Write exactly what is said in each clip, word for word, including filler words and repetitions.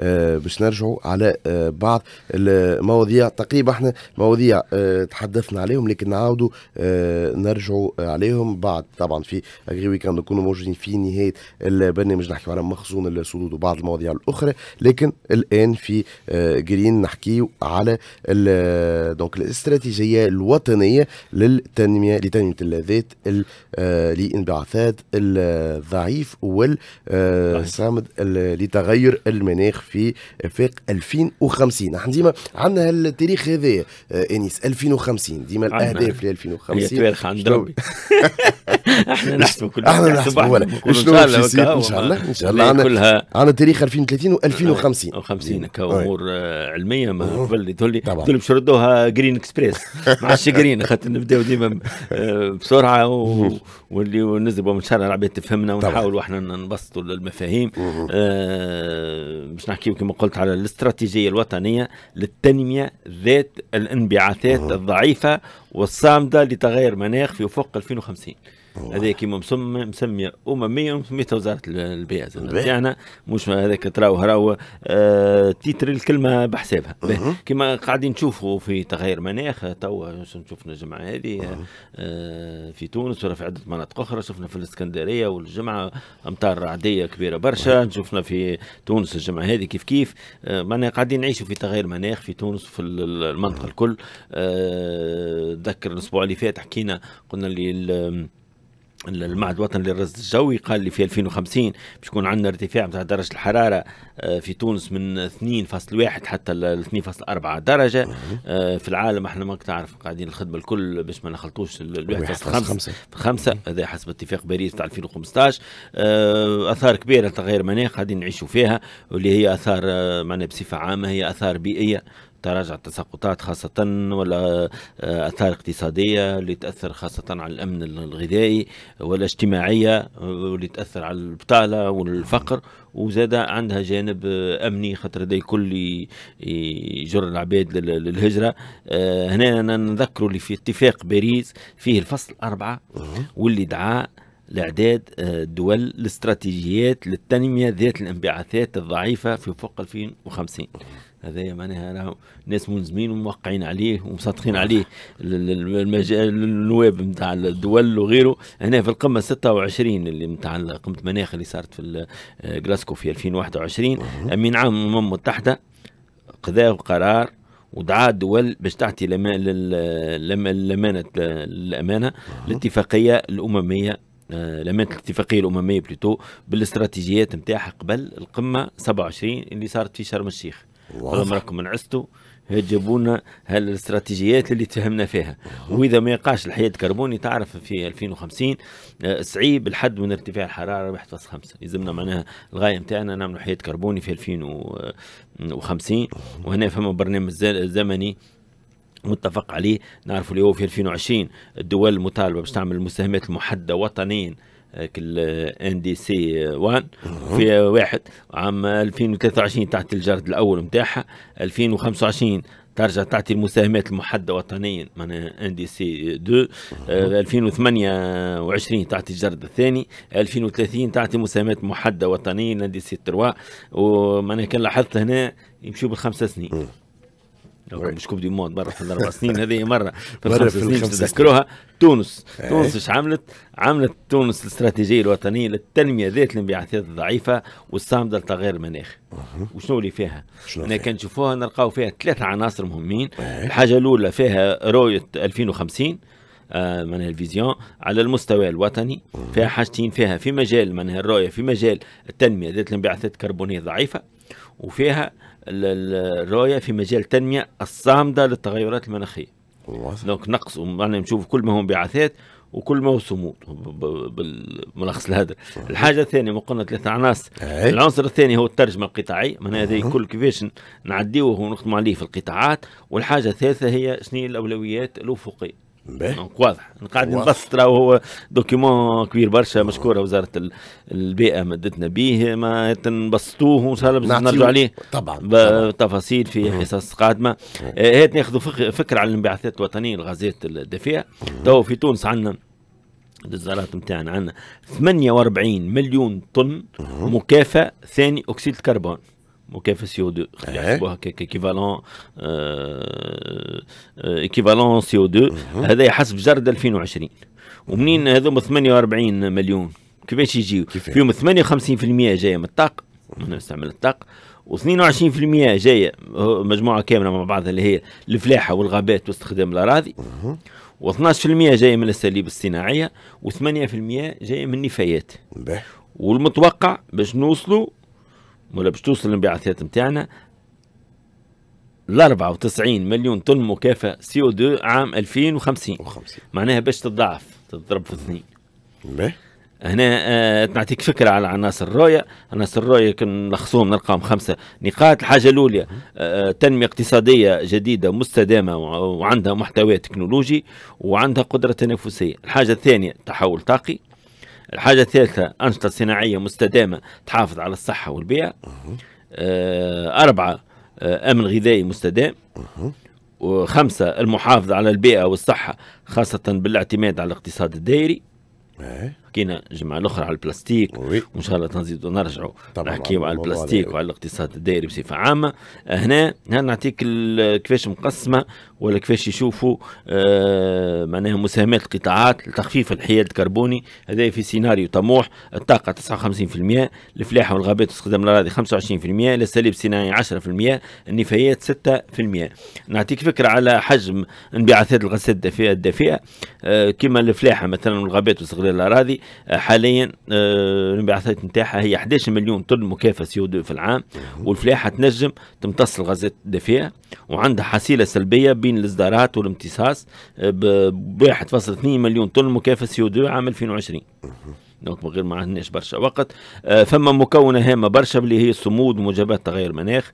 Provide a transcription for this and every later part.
باش نرجعوا على بعض المواضيع تقريبا. احنا مواضيع تحدثنا عليهم لكن نعاودوا نرجعوا عليهم بعد. طبعا في اغري ويكاند نكونوا موجودين في نهايه البرنامج نحكي على مخزون الصدود وبعض المواضيع الاخرى، لكن الان في جرين نحكي على دونك الاستراتيجيه الوطنيه للتنميه لتنميه الذات لانبعاثات الضعيف والصامد لتغير المناخ في افاق ألفين وخمسين. احنا ديما عندنا التاريخ هذا انيس ألفين وخمسين، ديما الاهداف ل ألفين وخمسين هي تاريخ عند ربي. احنا نحسبوا كل احنا نحسبوا ولا شنو ان شاء الله ان شاء الله عندنا عندنا تاريخ ألفين وثلاثين و2050 وخمسين كامور علميه ما قبل تقول لي تقول باش يردوها جرين اكسبريس ما عادش جرين خاطر نبداو ديما بسرعه واللي نزلوا من شارع العباد تفهمنا ونحاولوا احنا نبسطوا المفاهيم. أه باش نحكيو كما قلت على الاستراتيجيه الوطنيه للتنميه ذات الانبعاثات الضعيفه والصامده لتغير مناخ في افق ألفين وخمسين. هذا كيما مسمى مسميه امميه ومسميتها وزاره البيئه تاعنا، مش هذاك تراو راهو آه تيتر الكلمه بحسابها. كيما قاعدين نشوفوا في تغير مناخ توا شفنا الجمعه هذه آه في تونس ولا في عده مناطق اخرى، شفنا في الاسكندريه والجمعه امطار رعديه كبيره برشا، شفنا في تونس الجمعه هذه كيف كيف آه معناها قاعدين نعيشوا في تغير مناخ في تونس في المنطقه الكل. تذكر آه الاسبوع اللي فات حكينا قلنا اللي المعهد الوطني للرصد الجوي قال لي في ألفين وخمسين باش يكون عندنا ارتفاع نتاع درجه الحراره في تونس من اثنين فاصلة واحد حتى ل اثنين فاصلة أربعة درجه. في العالم احنا ما تعرف قاعدين الخدمه الكل باش ما نخلطوش ال واحد فاصلة خمسة خمسة هذا حسب اتفاق باريس تاع ألفين وخمسطاش. اثار كبيره لتغير المناخ قاعدين نعيشوا فيها واللي هي اثار معناها بصفه عامه هي اثار بيئيه، تراجع التساقطات خاصة ولا آثار اقتصادية اللي تأثر خاصة على الأمن الغذائي ولا اجتماعية واللي تأثر على البطالة والفقر، وزاد عندها جانب أمني خاطر هذا الكل يجر العباد للهجرة. هنا نذكروا اللي في اتفاق باريس فيه الفصل أربعة واللي دعا لإعداد دول الاستراتيجيات للتنمية ذات الانبعاثات الضعيفة في أفق ألفين وخمسين. هذا معناها ناس ملزمين وموقعين عليه ومصدقين عليه النواب نتاع الدول وغيره. هنا في القمه ستة وعشرين اللي نتاع قمه المناخ اللي صارت في غلاسكو في ألفين وواحد وعشرين، امين عام الامم المتحده خذا قرار ودعا الدول باش تعطي الامانه الامانه الاتفاقيه الامميه لمانة الاتفاقيه الامميه بلوتو بالاستراتيجيات نتاعها قبل القمه سبعة وعشرين اللي صارت في شرم الشيخ. والله راكم انعستوا جابوا لنا هالاستراتيجيات اللي تفهمنا فيها، واذا ما يقعش الحياد الكربوني تعرف في ألفين وخمسين صعيب الحد من ارتفاع الحراره واحد فاصلة خمسة، يلزمنا معناها الغايه نتاعنا نعملوا حياد كربوني في ألفين وخمسين. وهنا فما برنامج زمني متفق عليه نعرفوا اللي هو في ألفين وعشرين الدول المطالبه باش تعمل المساهمات المحدده وطنيا ان دي سي واحد في واحد عام ألفين وثلاثة وعشرين تعطي الجرد الاول نتاعها، ألفين وخمسة وعشرين ترجع تعطي المساهمات المحدده وطنيا معناها ان دي سي اثنين، ألفين وثمانية وعشرين تعطي الجرد الثاني، ألفين وثلاثين تعطي مساهمات محدده وطنيا ان دي سي ثلاثة، ومعناها كان لاحظت هنا يمشوا بالخمسه سنين مش كوب دي مود برا في الاربع سنين هذه مره في الخمس سنين تذكروها. تونس تونس ايش عملت؟ عملت تونس الاستراتيجيه الوطنيه للتنميه ذات الانبعاثات الضعيفه والصامده لتغير المناخ. وشنو اللي فيها؟ احنا كان نشوفوها نلقاو فيها ثلاثه عناصر مهمين. الحاجه الاولى فيها رؤيه ألفين وخمسين آه معناها الفيزيون على المستوى الوطني، فيها حاجتين، فيها في مجال معناها الرؤيه في مجال التنميه ذات الانبعاثات الكربونيه الضعيفه، وفيها الرؤية في مجال التنمية الصامدة للتغيرات المناخية. دونك نقص معناها نشوف كل ما هو انبعاثات وكل ما هو صمود بالملخص لهذا. الحاجة الثانية ما قلنا ثلاثة عناصر، العنصر الثاني هو الترجمة القطاعية معناها هذا كل كيفاش نعديوه ونخدموا عليه في القطاعات. والحاجة الثالثة هي شنو الأولويات الأفقية. واضح قاعد نبسط راهو هو دوكيمون كبير برشا مشكوره وزاره البيئه مدتنا به ما تنبسطوه وان شاء الله نرجعوا عليه طبعا بتفاصيل في حصص قادمه. هات ناخذوا فكره على الانبعاثات الوطنيه الغازات الدافئه. تو في تونس عندنا الزارات نتاعنا عندنا ثمانية وأربعين مليون طن مكافاه ثاني اكسيد الكربون مكافاه سي او اثنين يحسبوها كيكيفالون ايكيفالون سي او اثنين. هذا حسب جرد ألفين وعشرين. ومنين هذوما ثمانية وأربعين مليون كيفاش يجيو؟ فيهم ثمانية وخمسين بالمئة جايه من الطاقه، من نستعمل الطاقه، و22% جايه مجموعه كامله مع بعضها اللي هي الفلاحه والغابات واستخدام الاراضي، و12% جايه من الاساليب الصناعيه، و8% جايه من النفايات. والمتوقع باش نوصلوا ولا باش توصل الانبعاثات نتاعنا ل أربعة وتسعين مليون طن مكافاه سي او اثنين عام ألفين وخمسين. معناها باش تضاعف، تضرب في اثنين. هنا آه نعطيك فكره على عناصر الرؤيه. عناصر الرؤيه كنا نلخصوهم نلقاهم خمسه نقاط. الحاجه الاولى آه تنميه اقتصاديه جديده مستدامه وعندها محتوى تكنولوجي وعندها قدره تنافسيه. الحاجه الثانيه تحول طاقي. الحاجه الثالثه انشطه صناعيه مستدامه تحافظ على الصحه والبيئه. آه اربعه آه امن غذائي مستدام. وخمسه المحافظه على البيئه والصحه خاصه بالاعتماد على الاقتصاد الدائري. حكينا الجمعة الأخرى على البلاستيك، وإن شاء الله تنزيدوا نرجعوا نحكيوا على البلاستيك وعلى الاقتصاد الدائري بصفة عامة. هنا هنا نعطيك كيفاش مقسمة ولا كيفاش يشوفوا آه معناها مساهمات القطاعات لتخفيف الحياد الكربوني. هذا في سيناريو طموح. الطاقة تسعة وخمسين بالمئة، الفلاحة والغابات واستخدام الأراضي خمسة وعشرين بالمئة، الأساليب الصناعية عشرة بالمئة، النفايات ستة بالمئة. نعطيك فكرة على حجم انبعاثات الغازات الدافئة الدافئة آه كما الفلاحة مثلا والغابات واستغلال الأراضي. حاليا الانبعاثات نتاعها هي أحد عشر مليون طن مكافاه سي او اثنين في العام. والفلاحه تنجم تمتص الغازات الدافئه وعندها حصيله سلبيه بين الاصدارات والامتصاص ب واحد فاصلة اثنين مليون طن مكافاه سي او اثنين عام ألفين وعشرين. دونك من غير ما عندناش برشا وقت. آه فما مكونه هامه برشا اللي هي الصمود وموجبات تغير المناخ.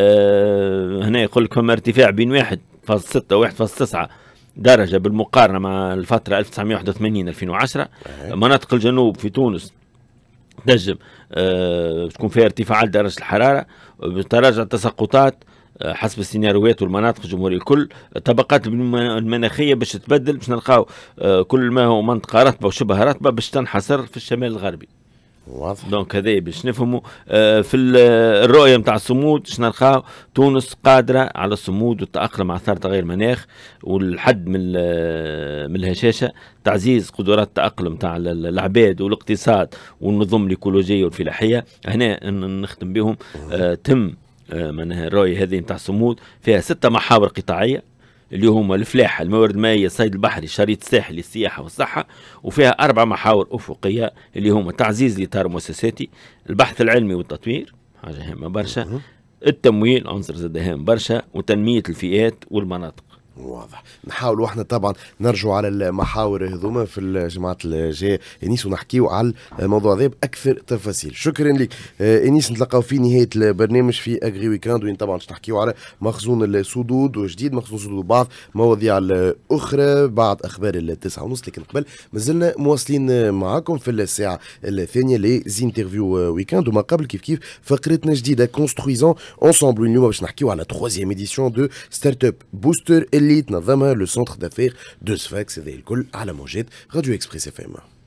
آه هنا يقول لك فما ارتفاع بين واحد فاصلة ستة و واحد فاصلة تسعة درجة بالمقارنة مع الفترة ألف وتسعمئة وواحد وثمانين ألفين وعشرة. مناطق الجنوب في تونس تنجم أه تكون فيها ارتفاعات درجة الحرارة، تراجع التساقطات أه حسب السيناريوهات والمناطق الجمهورية الكل. الطبقات المناخية باش تتبدل، باش نلقاو أه كل ما هو منطقة رطبة وشبه رطبة باش تنحصر في الشمال الغربي. واضح. دونك هذا باش نفهموا آه في الرؤيه نتاع الصمود باش نلقاو تونس قادره على الصمود والتاقلم على اثار تغير المناخ والحد من من الهشاشه، تعزيز قدرات التاقلم نتاع العباد والاقتصاد والنظم الايكولوجيه والفلاحيه. هنا نختم بهم. آه تم آه معناها الرؤيه هذه نتاع الصمود فيها ستة محاور قطاعيه اللي هما الفلاحة، الموارد المائية، الصيد البحري، الشريط الساحلي، السياحة والصحة. وفيها أربع محاور أفقية اللي هما تعزيز الإطار المؤسساتي، البحث العلمي والتطوير حاجة هامة برشا، التمويل عنصر زاد هام برشا، وتنمية الفئات والمناطق. واضح. نحاولوا احنا طبعا نرجعوا على المحاور هذوما في الجماعات الجايه انيس ونحكيوا على الموضوع هذا باكثر تفاصيل. شكرا لك انيس. نتلاقاو في نهايه البرنامج في اغري ويكاند وين طبعا باش نحكيوا على مخزون السدود وجديد مخزون السدود وبعض مواضيع الاخرى بعد اخبار التسعة ونص. لكن قبل مازلنا مواصلين معاكم في الساعه الثانيه لزينترفيو ويكاند وما قبل كيف كيف فقرتنا جديده كونسترويزون انصامبل. اليوم باش نحكيوا على troisième édition de ستارت اب بوستر اللي تنظمها لو سنتر دافير دو سفاكس. هذا الكل على موجات راديو اكسبريس اف ام.